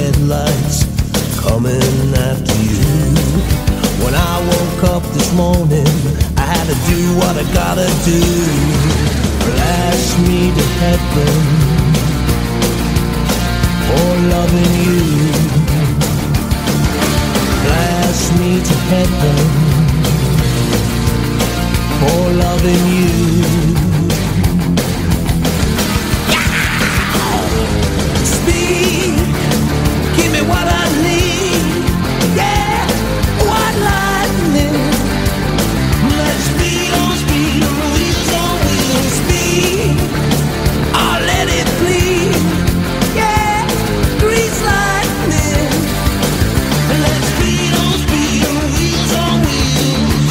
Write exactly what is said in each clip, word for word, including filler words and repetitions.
headlights coming after you. When I woke up this morning, I had to do what I gotta do. Blast me to heaven for loving you. Blast me to heaven for loving you. Give me what I need, yeah, white lightning. Let's speed on speed on wheels on wheels, speed. I'll let it bleed, yeah, grease lightning. Let's speed on speed on wheels on wheels.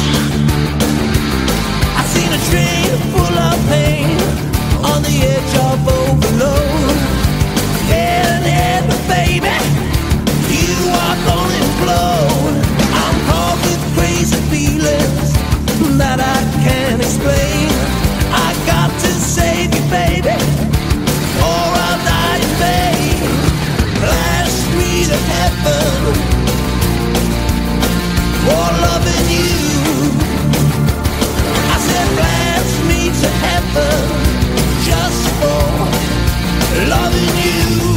I seen a train full of pain on the edge of overload. Yeah, yeah, baby, you are gonna implode. I'm caught with crazy feelings that I can't explain. I got to save you, baby, or I'll die in vain. Blast me to heaven for loving you. I said blast me to heaven just for loving you.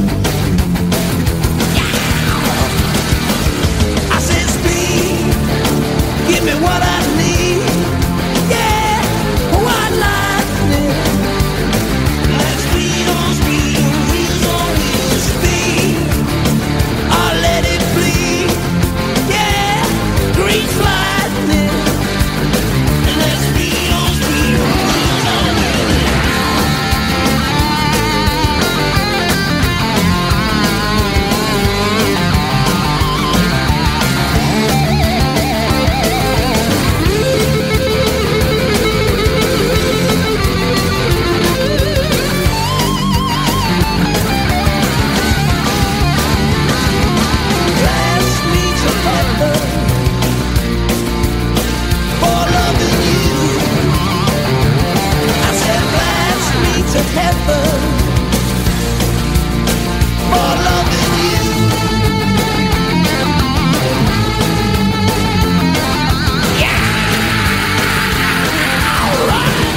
Give me what I need, yeah, white lightning. Let's speed on speed on wheels on wheels, speed. I'll let it bleed, yeah, grease lightning. Let's speed on speed on wheels on wheels. To heaven for loving you. Yeah, all right.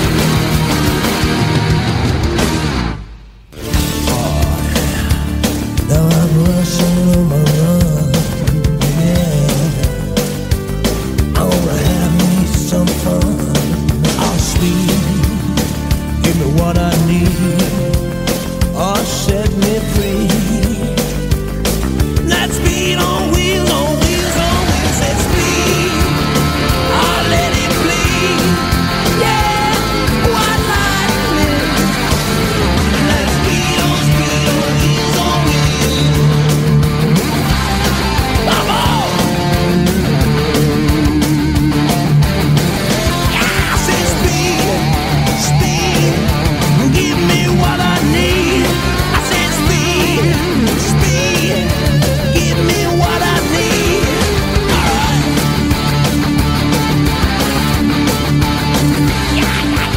Oh, now I'm rushing on my run. Yeah, I wanna have me some fun. I'll speed. Give me what I need, or set me free. Let's speed on wheels, on wheels, on wheels. Let's speed. I'll let it bleed. Yeah, white lightning. Let's speed on speed on wheels, on wheels. Come on. Yeah, I said speed, speed. Give me what I need. I said speed, speed. Give me what I need. All right. Yeah, yeah,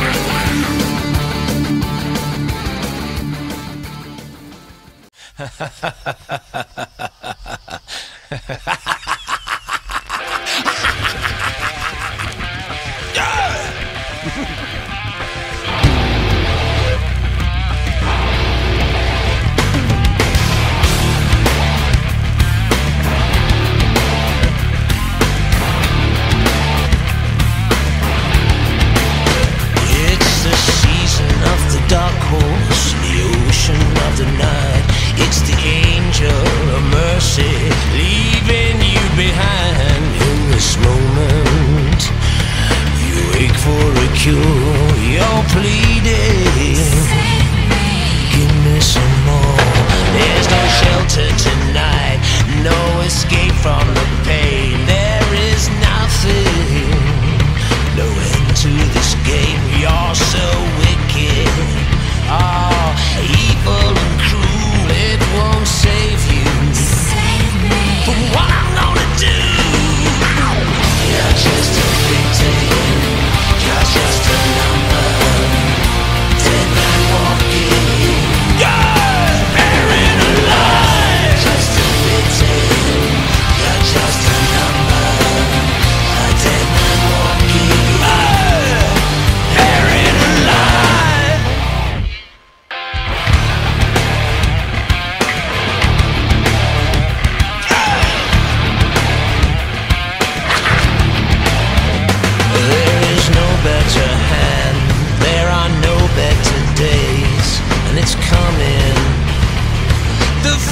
It's the season of the dark horse, the ocean of the night. It's the angel of mercy leaving you behind. In this moment, you wake for a cure. You're pleading, give me some more. There's no shelter tonight, no escape from the pain. There is nothing, no end to this game. You're so wicked, oh, evil and cruel. It won't save you from what I'm gonna do. You're just a victim, you're just a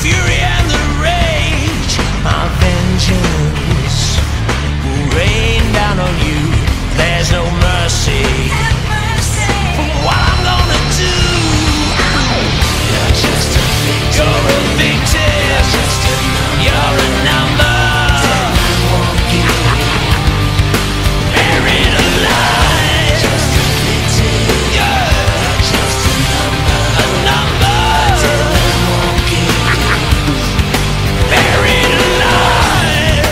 fury and the rage. My vengeance will rain down on you. There's no mercy for what I'm gonna do. You're just a victim. You're a victim. You're a number. Buried alive. Just a victim. You're just a number. A number. Buried alive.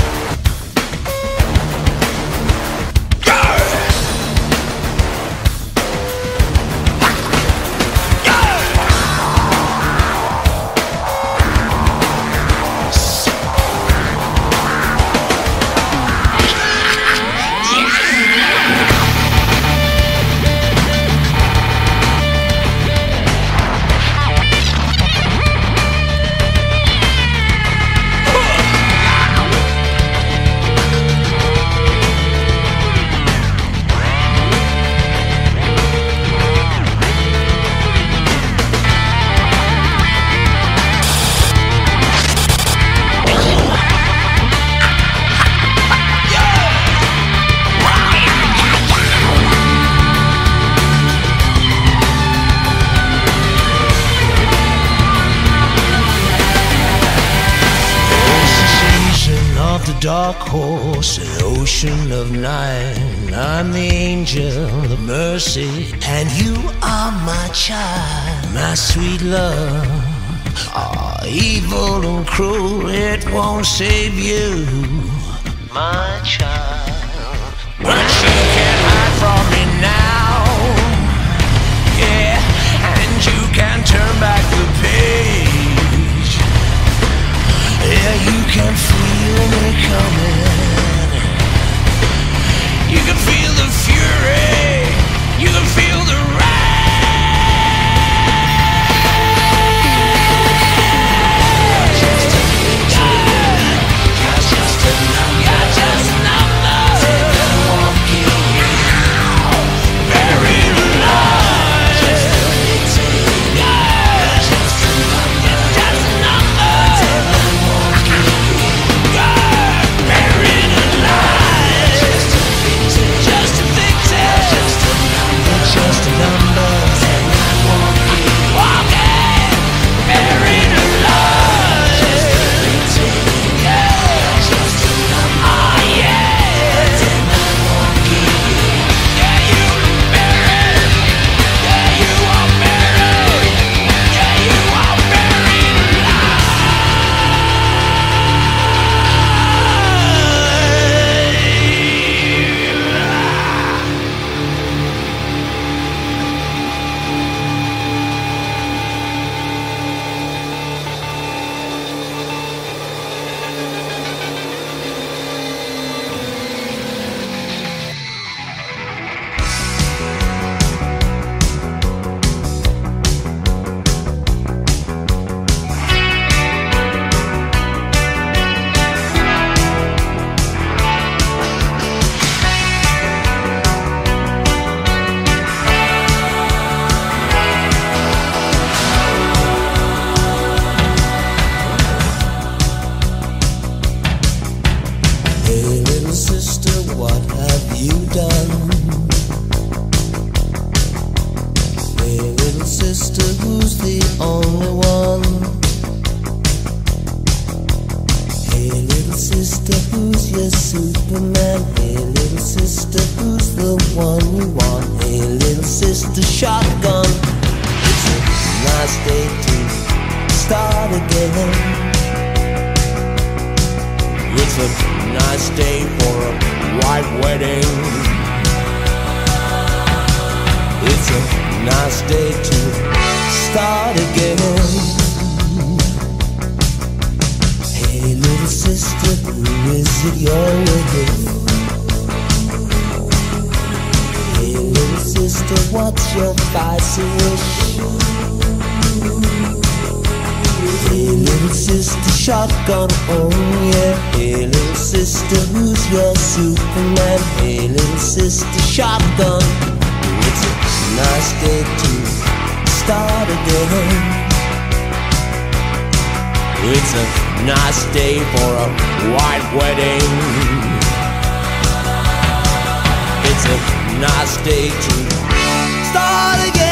Dark horse, an ocean of night. I'm the angel of mercy, and you are my child, my sweet love. Ah, evil and cruel, it won't save you, my child. But you can't hide from me now, yeah, and you can turn back the page. Yeah, you can feel me coming. You can feel the fury. You can feel the rage. You're just a victim. You're just a number. You're just a number. Walking out, buried alive. Just a victim. You're just a number. You're just a number. Buried alive. Just a victim. Just a victim. Just a number. Just a number. Walking. Buried alive. Just a victim. Yeah. Just a number. Oh yeah. Yeah, you buried. Yeah, you are buried. Yeah, you are buried alive. Shotgun, oh yeah. Hey little sister, who's your Superman? Hey little sister, shotgun. It's a nice day to start again. It's a nice day for a white wedding. It's a nice day to start again.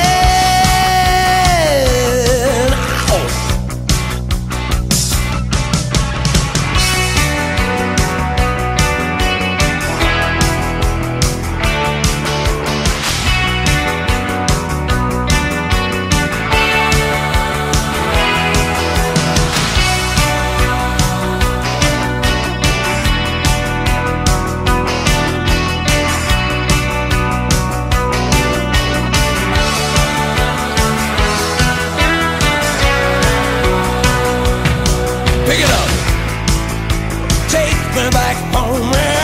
Ow! Pick it up, take me back home, man.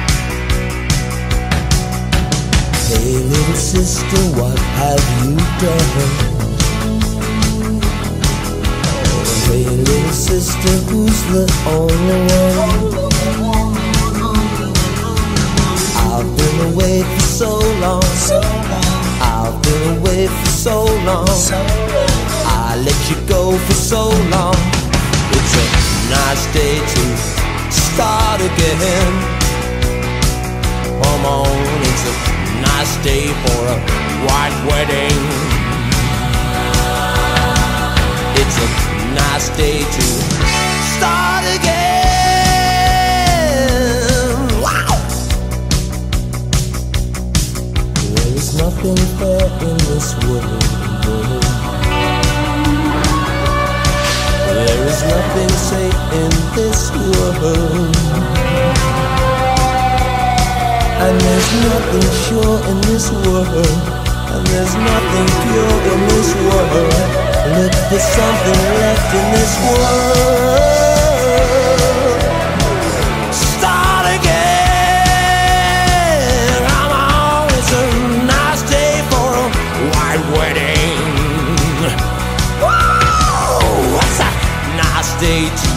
Hey little sister, what have you done? Hey little sister, who's the only one? I've been away for so long. I've been away for so long. I let you go for so long. It's a nice day to start again. Come on, it's a nice day for a white wedding. It's a nice day to start again. Wow! There is nothing fair in this world. There is nothing safe in this world, and there's nothing sure in this world, and there's nothing pure in this world. Look for something left in this world. Start again. Come on, it's a nice day for a white wedding. Whoa, what's that? Nice day to